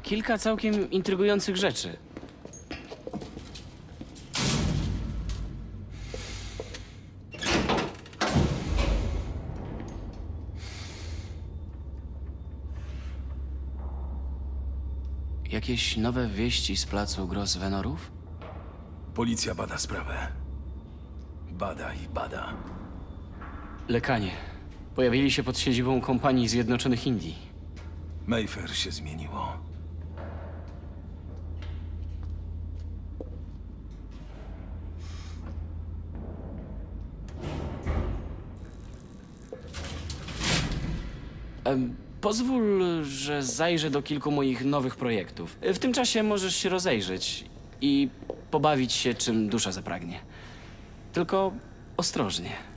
kilka całkiem intrygujących rzeczy. Jakieś nowe wieści z placu Grosvenorów? Policja bada sprawę. Bada i bada. Lekanie. Pojawili się pod siedzibą kompanii Zjednoczonych Indii. Mayfair się zmieniło. Pozwól, że zajrzę do kilku moich nowych projektów. W tym czasie możesz się rozejrzeć i pobawić się, czym dusza zapragnie. Tylko ostrożnie.